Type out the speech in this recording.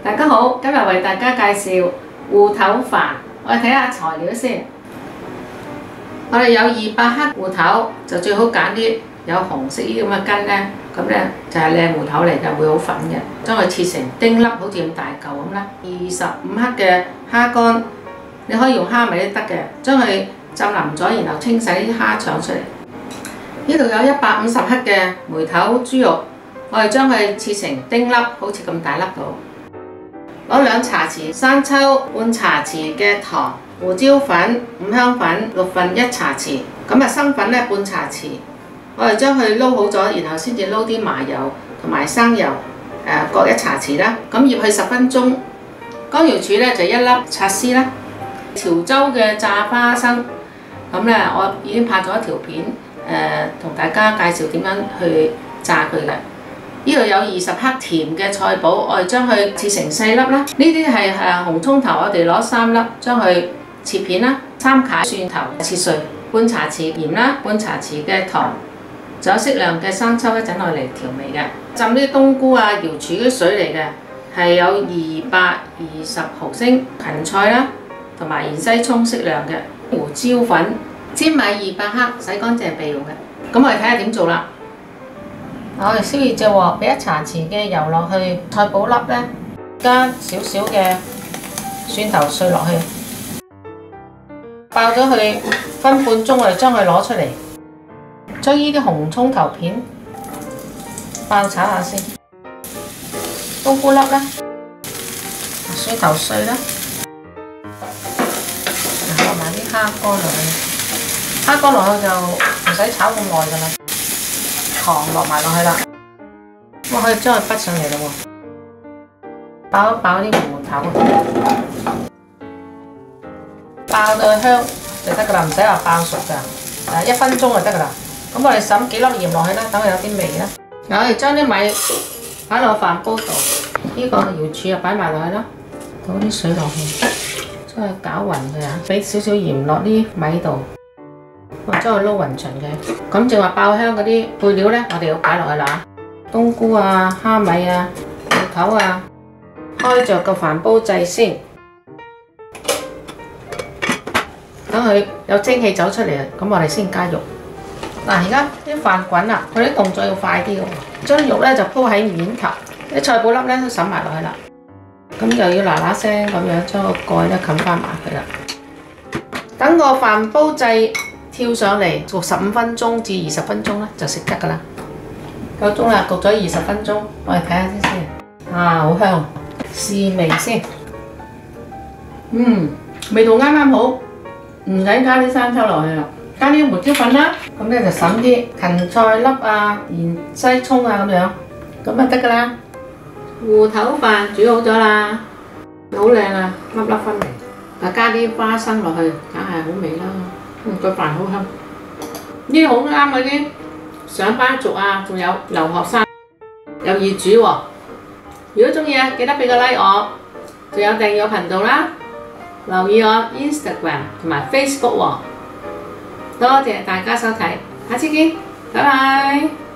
大家好，今日為大家介紹芋頭飯。我哋睇下材料先。我哋有200克芋頭，就最好揀啲有紅色呢啲咁嘅根咧，咁咧就係靚芋頭嚟嘅，會好粉嘅。將佢切成丁粒，好似咁大嚿咁啦。25克嘅蝦乾，你可以用蝦米都得嘅，將佢浸腍咗，然後清洗啲蝦腸出嚟。呢度有150克嘅梅頭豬肉，我哋將佢切成丁粒，好似咁大粒到。攞2茶匙生抽，半茶匙嘅糖，胡椒粉、五香粉1/6茶匙，咁生粉咧半茶匙。我哋將佢撈好咗，然後先至撈啲麻油同埋生油，各1茶匙啦。咁醃佢10分鐘。乾瑤柱咧就1粒擦絲啦。潮州嘅炸花生，咁咧我已經拍咗一條片，同大家介紹點樣去炸佢嘅。呢度有20克甜嘅菜脯，我哋將佢切成細粒啦。呢啲係紅葱頭，我哋攞3粒，將佢切片啦。3塊蒜頭切碎，半茶匙鹽啦，半茶匙嘅糖，仲有適量嘅生抽，一陣落嚟調味嘅。浸啲冬菇啊、瑤柱啲水嚟嘅，係有220毫升芹菜啦，同埋芫茜葱適量嘅胡椒粉，粘米200克，洗乾淨備用嘅。咁我哋睇下點做啦。我哋燒熱隻鑊，俾1茶匙嘅油落去，菜脯粒咧加少少嘅蒜頭碎落去，爆咗佢分半鐘，我哋將佢攞出嚟，將呢啲紅葱頭片爆炒下先，冬菇粒啦，蒜頭碎啦，落埋啲蝦乾落去，蝦乾落去就唔使炒咁耐㗎啦。糖落埋落去啦，我可以將佢畢上嚟啦喎，爆一爆啲芋頭，爆到香就得噶啦，唔使話爆熟噶，1分鐘就得噶啦。咁我哋揼幾粒鹽落去啦，等佢有啲味啦。我哋將啲米擺落飯煲度，呢個瑤柱又擺埋落去啦，倒啲水落去，將佢攪勻佢啊，俾少少鹽落啲米度。我將佢撈勻勻嘅，咁正話爆香嗰啲配料咧，我哋要擺落去啦。冬菇啊、蝦米啊、芋頭啊，開着個飯煲掣先，等佢有蒸氣走出嚟，咁我哋先加肉。嗱，而家啲飯滾啦，佢啲動作要快啲喎。將肉咧就鋪喺面頭，啲菜脯粒咧都揼埋落去啦。咁又要嗱嗱聲咁樣將個蓋咧冚翻埋佢啦。等個飯煲掣跳上嚟焗15分鐘至20分鐘啦，就食得噶啦。夠鐘啦，焗咗20分鐘，我哋睇下先。好香，試味先。味道啱啱好，唔使加啲生抽落去啦，加啲胡椒粉啦。咁咧就揼啲芹菜粒啊、芫茜葱啊咁樣，咁就得噶啦。芋頭飯煮好咗啦，好靚啊，粒粒分明。加啲花生落去，梗係好味啦。個飯好香，呢啲好啱嗰啲上班族啊，仲有留學生，又易煮喎。如果中意啊，記得俾個 like 我，仲有訂閱我頻道啦，留意我 Instagram 同埋 Facebook 喎。多謝大家收睇，下次見，拜拜。